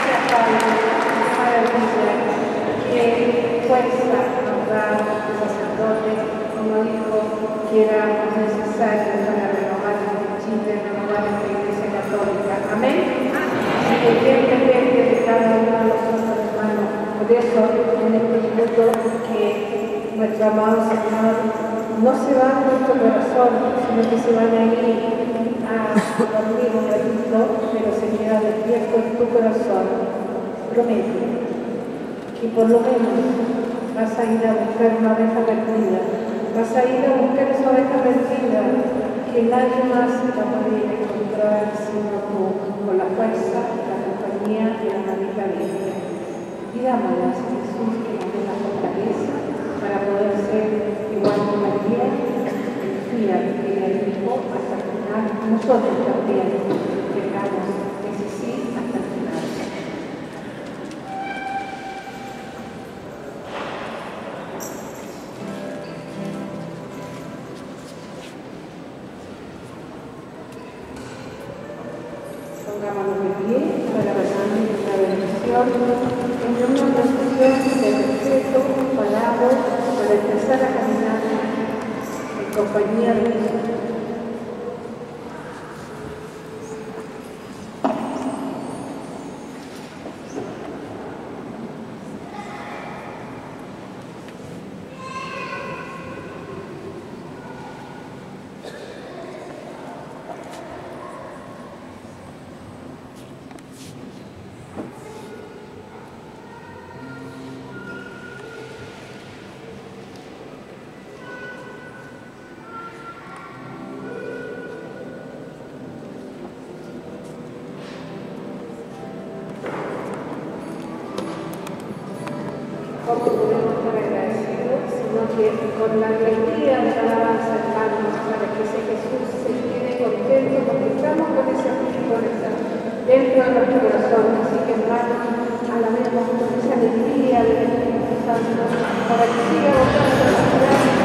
Gracias, Padre. Qué maravilla. Qué fuerza nos da el sacerdote, como dijo, que era necesario para renovar Chile, renovar esta Iglesia Católica. Amén. Independientemente de cada uno de nosotros, hermanos. Por eso, en este minuto que nuestro amado Señor no se va a nuestro corazón, sino que se van a ir a dormir un ratito, pero se queda despierto en tu corazón. Promete que por lo menos vas a ir a buscar una oveja perdida, vas a ir a buscar esa oveja perdida que nadie más va a poder encontrar sino tú, con la fuerza, la compañía y la manita Biblia. Pidámosle a Jesús que nos dé la fortaleza para poder ser igual que María, fía que ella dijo hasta el final, nosotros también tengamos ese sí hasta el final. Pongámonos de pie para rezar la bendición en una oración de respeto, palabra, para empezar a caminar en compañía de Jesús. ¿Cómo podemos estar agradecidos? Sino que con la alegría de la alabanza, hermanos, para que ese Jesús se quede contento, porque estamos con esa fuerza dentro de nuestro corazón. Así que, hermanos, alabemos con esa alegría del Espíritu Santo, para que siga votando la ciudad y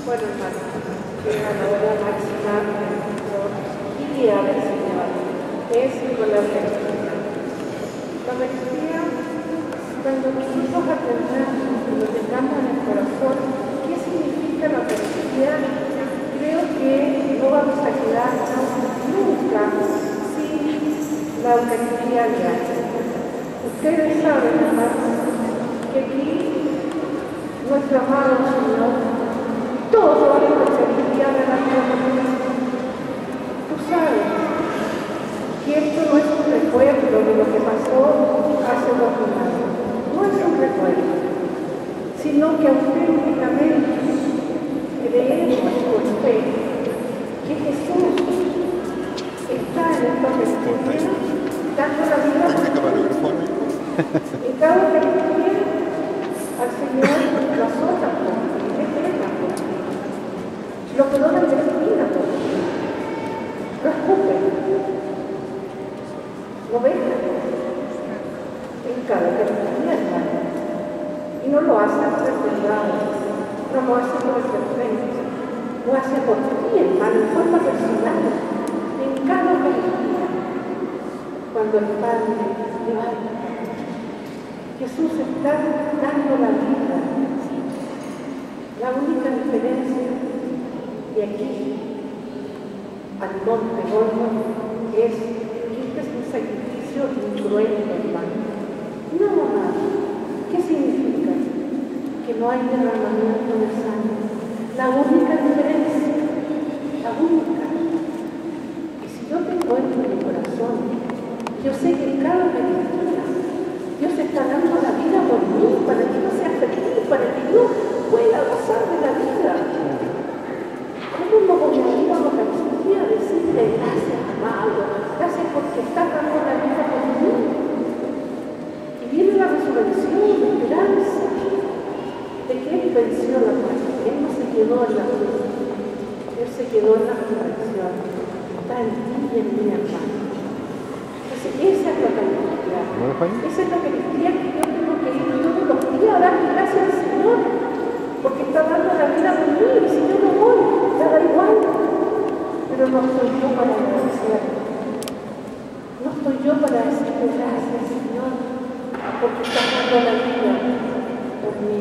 Bueno, hermanos, llega la hora máxima de nuestro día del Señor. Es con la Eucaristía. La Eucaristía, cuando nosotros aprendamos y lo tengamos en el corazón, ¿qué significa la Eucaristía? Creo que no vamos a quedarnos nunca sin la Eucaristía diaria. Ustedes saben, hermanos, que aquí nuestro amado Señor, todo lo que se vivía de la vida. Tú sabes que esto no es un recuerdo de lo que pasó hace 2000 años. No es un recuerdo, sino que auténticamente creemos por fe que Jesús está en esta Eucaristía dando la vida en cada Eucaristía al Señor la azota por le pega por lo que no le termina por lo escupe, lo deja en cada Eucaristía, hermano, y no lo hace por el privado, no lo hace por el perfecto, lo hace por ti, hermano, en forma personal, en cada Eucaristía. Cuando el Padre levanta, Jesús está dando la vida. La única diferencia de aquí al monte Gólgota es que este es un sacrificio incruento, hermano. Nada más. ¿Qué significa? Que no hay derramamiento de sangre. La única diferencia, la única. Y si yo te encuentro en mi corazón, yo sé que en cada Eucaristía Dios está dando la vida por mí, para que yo sea feliz, para que yo pueda gozar de la vida. ¿Cómo no voy a ir a la Eucaristía a decirle gracias, amado, gracias porque estás dando la vida por mí? Y viene la resurrección, la esperanza de que Él venció la muerte. Él no se quedó en la cruz, Él se quedó en la resurrección. Está en ti y en mi hermano. Esa es la Eucaristía. Esa es la Eucaristía que yo tengo que ir todos los días a darle gracias al Señor, porque está dando la vida por mí, y si yo no voy, me da igual. Pero no estoy yo para agradecer. No estoy yo para decirle gracias, Señor, porque está dando la vida por mí.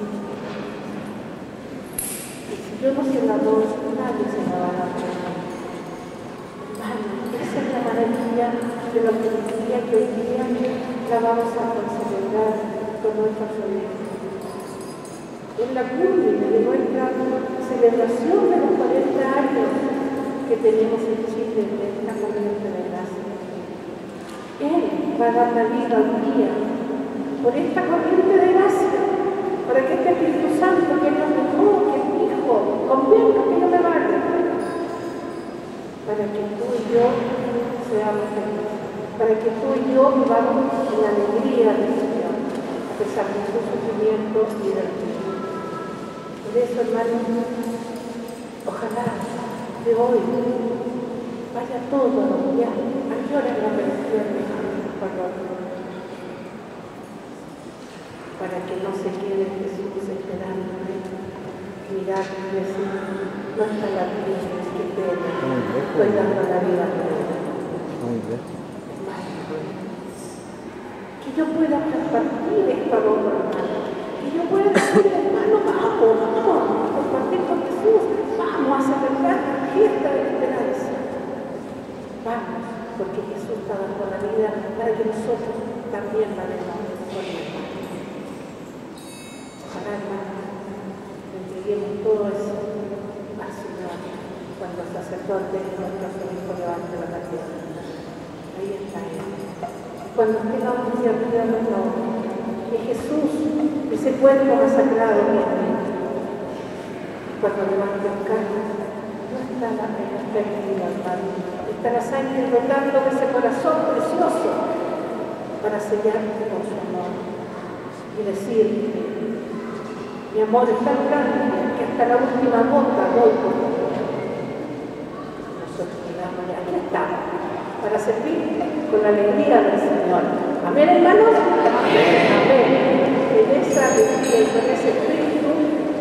Y si yo no se la doy, nadie se la va a dar. Esa es la maravilla de la Eucaristía que hoy día la vamos a celebrar con nuestra familia. Es la culmina de nuestra celebración de los 40 años que tenemos en Chile de esta corriente de gracia. Él va a dar la vida un día por esta corriente de gracia, para que este Espíritu Santo que nos dejó, que es Hijo, convenga que no me vale, para que tú y yo seamos felices, para que tú y yo vivamos en la alegría del Señor, a pesar de su sufrimiento y del tiempo. Por eso, hermanos, ojalá de hoy vaya todo a los días, a llorar la bendición de Dios, para que no se quede Jesús esperándome, mirar y decir, no está la vida, que pena, estoy dando la vida por él. Que yo pueda compartir esto al otro hermano, que yo pueda decir, hermano, vamos, compartir con Jesús, vamos a celebrar la fiesta de la esperanza. Vamos, porque Jesús está dando la vida para que nosotros también la demos por él. Ojalá, hermano, entreguemos todo eso al Señor cuando el sacerdote nuestro obispo levante la bandera. Ahí está Él. Cuando tengamos que abrir los ojos, que Jesús, ese cuerpo masacrado por mí, cuando levante el carro, no está la pérdida, hermano. Está la sangre brotando de ese corazón precioso para sellarte con su amor y decirte, mi amor es tan grande que hasta la última gota doy por ti. Nosotros digamos, aquí estamos, para servir con la alegría del Señor. Amén, hermanos. Amén. En esa alegría y con ese espíritu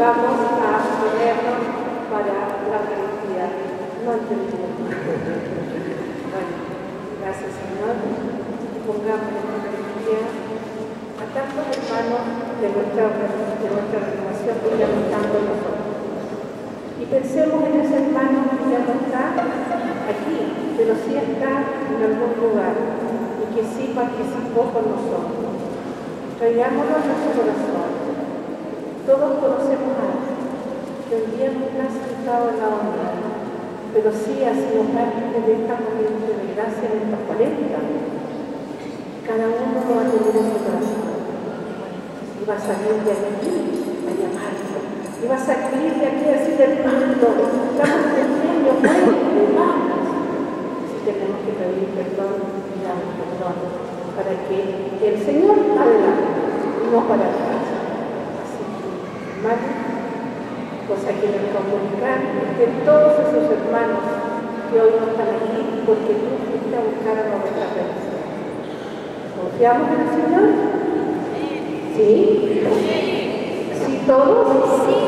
vamos a ponernos para la Eucaristía. No entendemos. Bueno, gracias Señor. Pongamos en la Eucaristía a tantos hermanos de nuestra renovación que ya no están con nosotros. Y pensemos en ese hermano que ya no está aquí, pero sí está en algún lugar y que sí participó con nosotros. Traigámoslo a nuestro corazón. Todos conocemos a alguien que hoy día no está sentado en la onda, pero sí ha sido parte de esta corriente de gracia en esta 40. Cada uno lo va a tener en su corazón. Y va a salir de aquí a llamarlo. Y va a salir de aquí a decir, hermano, estamos en el medio, vamos. Si tenemos que pedir perdón, pidamos perdón, para que el Señor adelante, no para atrás. Así que, hermano, cosa que nos comunicar de todos esos hermanos que hoy no están aquí, porque tú fuiste a buscar a nuestra persona. ¿Confiamos en el Señor? ¿Sí? ¿Sí todos? Sí.